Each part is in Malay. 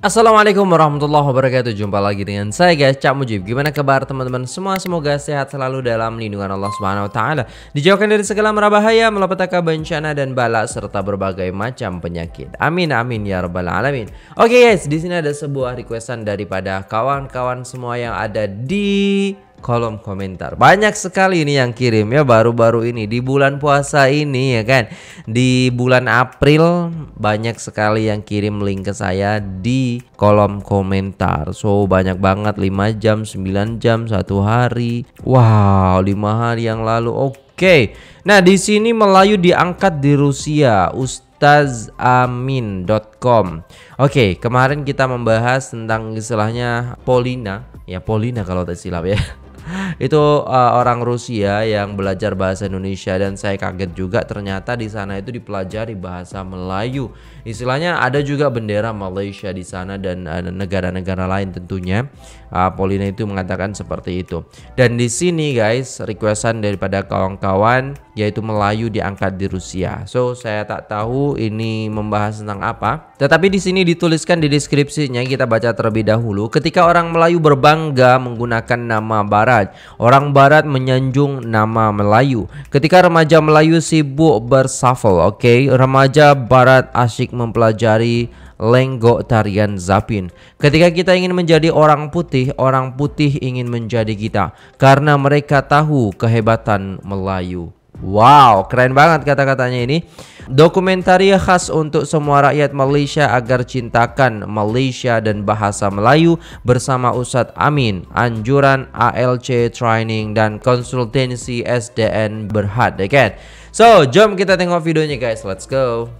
Assalamualaikum warahmatullahi wabarakatuh. Jumpa lagi dengan saya guys, Cak Mujib. Gimana kabar teman-teman semua? Semoga sehat selalu dalam lindungan Allah Subhanahu wa taala. Dijauhkan dari segala mara bahaya, malapetaka, bencana dan bala serta berbagai macam penyakit. Amin amin ya rabbal alamin. Oke guys, di sini ada sebuah requestan daripada kawan-kawan semua yang ada di kolom komentar. Banyak sekali ini yang kirim ya, baru-baru ini di bulan puasa ini ya kan. Di bulan April banyak sekali yang kirim link ke saya di kolom komentar. So banyak banget, 5 jam, 9 jam, 1 hari. Wow, 5 hari yang lalu. Oke. Nah, di sini Melayu diangkat di Rusia. Ustazamin.com. Oke, kemarin kita membahas tentang istilahnya Polina. Ya, Polina kalau tak silap ya. Itu orang Rusia yang belajar bahasa Indonesia, dan saya kaget juga ternyata di sana itu dipelajari bahasa Melayu. Istilahnya ada juga bendera Malaysia di sana dan negara-negara lain tentunya. Polina itu mengatakan seperti itu. Dan di sini guys, requestan daripada kawan-kawan yaitu Melayu diangkat di Rusia. So saya tak tahu ini membahas tentang apa. Tetapi di sini dituliskan di deskripsinya, kita baca terlebih dahulu. Ketika orang Melayu berbangga menggunakan nama Barat, orang Barat menyanjung nama Melayu. Ketika remaja Melayu sibuk bershuffle, remaja Barat asyik mempelajari lenggok tarian Zapin. Ketika kita ingin menjadi orang putih ingin menjadi kita karena mereka tahu kehebatan Melayu. Wow, keren banget kata-katanya ini. Dokumentari khas untuk semua rakyat Malaysia agar cintakan Malaysia dan bahasa Melayu bersama Ustadz Amin. Anjuran ALC Training dan konsultansi SDN Berhad, kan? So, jom kita tengok videonya guys. Let's go.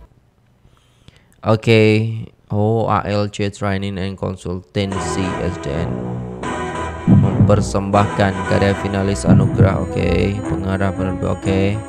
ALC Training and Konsultansi SDN mempersembahkan karya finalis anugerah. Pengarah penerbit.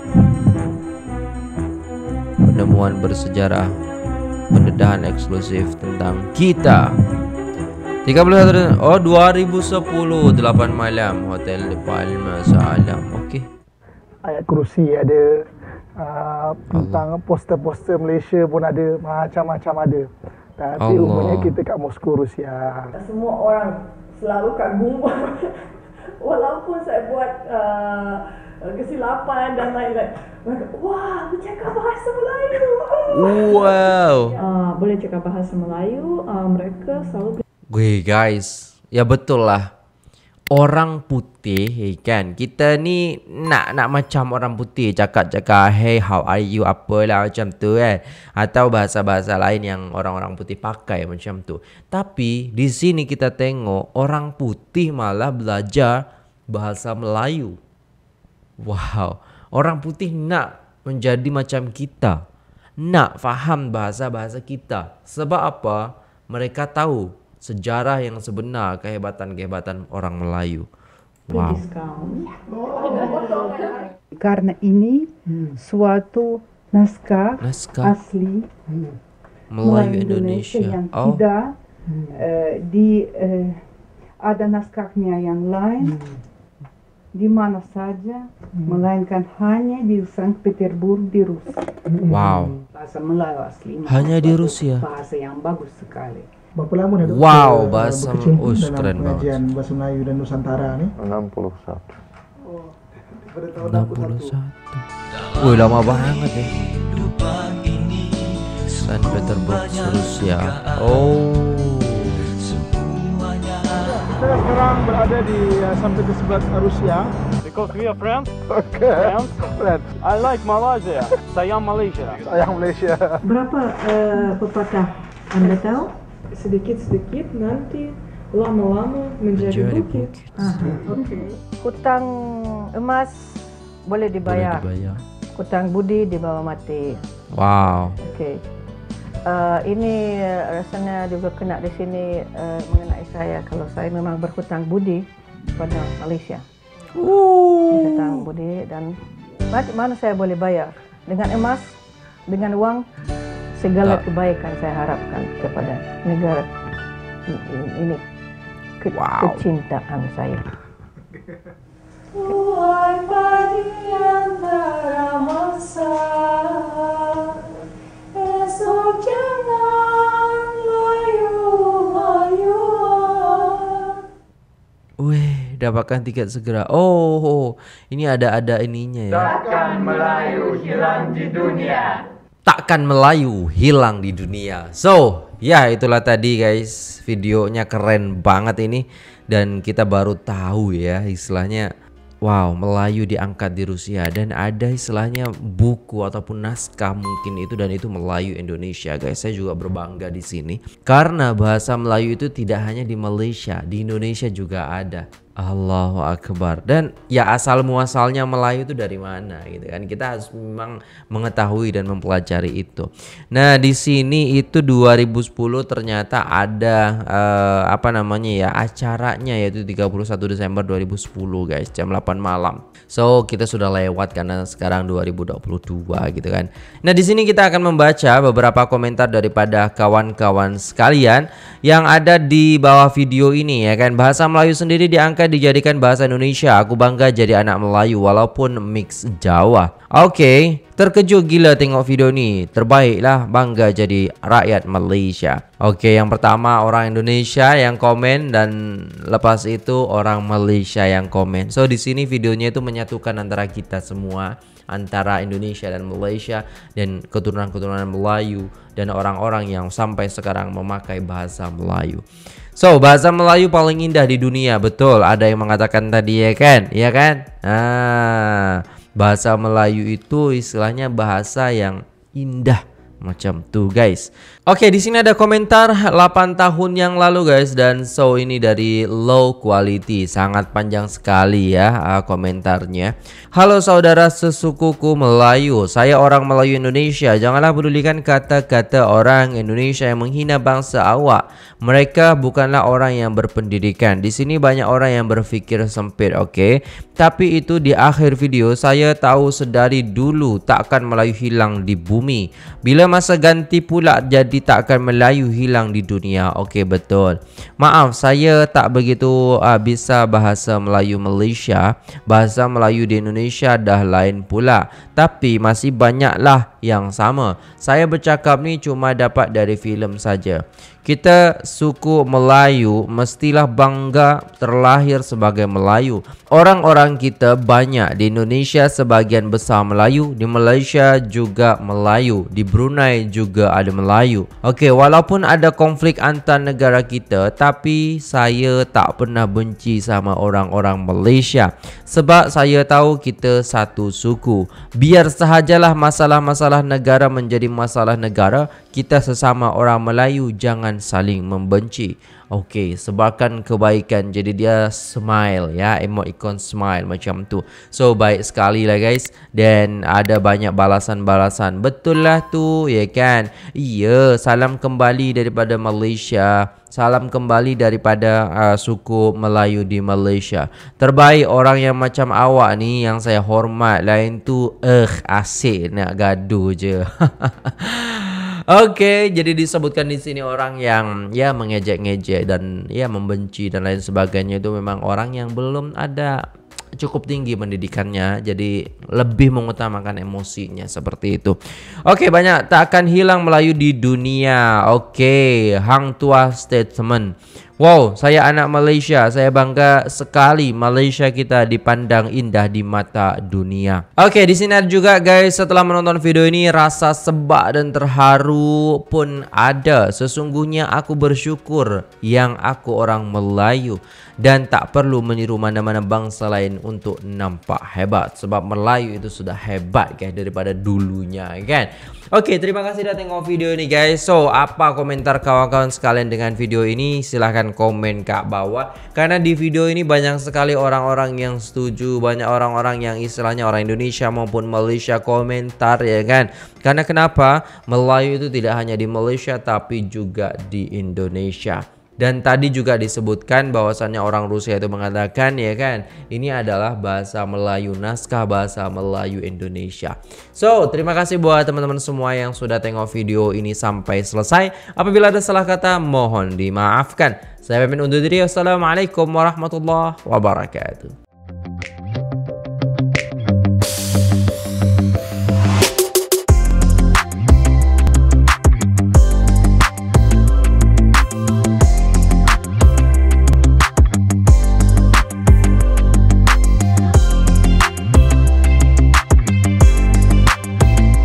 Penemuan bersejarah, pendedahan eksklusif tentang kita. 2010 8 malam Hotel De Palma Salam. Ayat kerusi ada, tentang poster-poster Malaysia pun ada, macam-macam ada. Tapi umumnya kita kat Moskow, Rusia. Semua orang selalu kagum walaupun saya buat kesilapan dan lain-lain. Wah, bercakap bahasa Melayu. Wow. Boleh cakap bahasa Melayu. Mereka selalu guys, ya betul lah. Orang putih kan, kita ni nak macam orang putih, cakap hey how are you, apalah macam tu kan, atau bahasa-bahasa lain yang orang-orang putih pakai macam tu. Tapi di sini kita tengok orang putih malah belajar bahasa Melayu. Wow, orang putih nak menjadi macam kita, nak faham bahasa-bahasa kita. Sebab apa? Mereka tahu sejarah yang sebenar, kehebatan-kehebatan orang Melayu. Wow. Karena ini suatu naskah asli Melayu Indonesia yang tidak ada naskahnya yang lain di mana saja, melainkan hanya di Sankt Petersburg di Rusia. Wow. Bahasa Melayu asli. Hanya di Rusia. Bahasa yang bagus sekali. Berapa lama dah wow, bahasa keren pengajian banget. bahasa Melayu dan Nusantara ni? 61. Pada tahun 61. Wih, lama banget ya. Saint Petersburg, Rusia. Kita sekarang berada di Saint Petersburg, Rusia. Because we are friends. Friends. I like Malaysia. Sayang Malaysia. Sayang Malaysia. Berapa pepatah Anda tahu? sedikit-sedikit nanti lama-lama menjadi bukit. Hutang emas boleh dibayar. Hutang budi dibawa mati. Wow. Ini rasanya juga kena di sini mengenai saya kalau saya memang berhutang budi pada Malaysia. Hutang budi, dan mana saya boleh bayar dengan emas, dengan uang. Segala kebaikan saya harapkan kepada negara ini. Kecintaan saya. Tuhan pagi antara masa, esok jangan layu dapatkan tiket segera. Oh, ini ada ininya ya. Takkan Melayu hilang di dunia. Takkan Melayu hilang di dunia. So, ya itulah tadi guys, videonya keren banget ini. Dan kita baru tahu ya istilahnya, wow, Melayu diangkat di Rusia. Dan ada istilahnya buku ataupun naskah mungkin itu, dan itu Melayu Indonesia guys. Saya juga berbangga di sini karena bahasa Melayu itu tidak hanya di Malaysia, di Indonesia juga ada. Allahu Akbar. Dan ya asal muasalnya Melayu itu dari mana gitu kan. Kita harus memang mengetahui dan mempelajari itu. Nah, di sini itu 2010 ternyata ada apa namanya ya, acaranya, yaitu 31 Desember 2010 guys, jam 8 malam. So, kita sudah lewat karena sekarang 2022 gitu kan. Nah, di sini kita akan membaca beberapa komentar daripada kawan-kawan sekalian yang ada di bawah video ini ya kan. Bahasa Melayu sendiri diangkat dijadikan bahasa Indonesia. Aku bangga jadi anak Melayu walaupun mix Jawa. Oke, terkejut gila tengok video ini. Terbaiklah, bangga jadi rakyat Malaysia. Oke, yang pertama orang Indonesia yang komen, dan lepas itu orang Malaysia yang komen. So di sini videonya itu menyatukan antara kita semua, antara Indonesia dan Malaysia, dan keturunan-keturunan Melayu dan orang-orang yang sampai sekarang memakai bahasa Melayu. So, bahasa Melayu paling indah di dunia, betul. Ada yang mengatakan tadi ya kan? Iya kan? Bahasa Melayu itu istilahnya bahasa yang indah macam tuh guys. Oke, di sini ada komentar 8 tahun yang lalu guys, dan so ini dari low quality, sangat panjang sekali ya komentarnya. Halo saudara sesukuku Melayu, saya orang Melayu Indonesia. Janganlah pedulikan kata-kata orang Indonesia yang menghina bangsa awak. Mereka bukanlah orang yang berpendidikan. Di sini banyak orang yang berpikir sempit, oke? Tapi itu di akhir video. Saya tahu sedari dulu takkan Melayu hilang di bumi. Bila masa ganti pula jadi takkan Melayu hilang di dunia. Oke, betul. Maaf, saya tak begitu bisa bahasa Melayu Malaysia. Bahasa Melayu di Indonesia dah lain pula. Tapi masih banyaklah yang sama. Saya bercakap ni cuma dapat dari filem saja. Kita suku Melayu mestilah bangga terlahir sebagai Melayu. Orang-orang kita banyak di Indonesia, sebagian besar Melayu. Di Malaysia juga Melayu. Di Brunei juga ada Melayu. Oke, walaupun ada konflik antar negara kita, tapi saya tak pernah benci sama orang-orang Malaysia. Sebab saya tahu kita satu suku. Biar sahajalah masalah-masalah negara menjadi masalah negara. Kita sesama orang Melayu jangan saling membenci. Oke, sebarkan kebaikan. Jadi dia smile ya, emoticon smile macam tu. So baik sekali lah guys. Dan ada banyak balasan-balasan. Betul lah tu ya kan. Iya, salam kembali daripada Malaysia. Salam kembali daripada suku Melayu di Malaysia. Terbaik orang yang macam awak ni yang saya hormat. Lain tu asyik nak gaduh je. Oke, jadi disebutkan di sini orang yang ya mengejek-ngejek dan ya membenci dan lain sebagainya itu memang orang yang belum ada cukup tinggi pendidikannya, jadi lebih mengutamakan emosinya seperti itu. Oke, banyak tak akan hilang Melayu di dunia. Oke, Hang Tuah statement. Wow, saya anak Malaysia. Saya bangga sekali Malaysia kita dipandang indah di mata dunia. Oke, di sini ada juga guys, setelah menonton video ini rasa sebab dan terharu pun ada. Sesungguhnya aku bersyukur yang aku orang Melayu dan tak perlu meniru mana-mana bangsa lain untuk nampak hebat. Sebab Melayu itu sudah hebat guys daripada dulunya kan. Oke, terima kasih sudah tengok video ini guys. So, apa komentar kawan-kawan sekalian dengan video ini? Silahkan komen ke bawah. Karena di video ini banyak sekali orang-orang yang setuju. Banyak orang-orang yang istilahnya orang Indonesia maupun Malaysia komentar ya kan. Karena kenapa? Melayu itu tidak hanya di Malaysia tapi juga di Indonesia. Dan tadi juga disebutkan bahwasannya orang Rusia itu mengatakan ya kan, ini adalah bahasa Melayu, naskah bahasa Melayu Indonesia. So, terima kasih buat teman-teman semua yang sudah tengok video ini sampai selesai. Apabila ada salah kata, mohon dimaafkan. Saya pamit undur diri. Wassalamualaikum warahmatullahi wabarakatuh.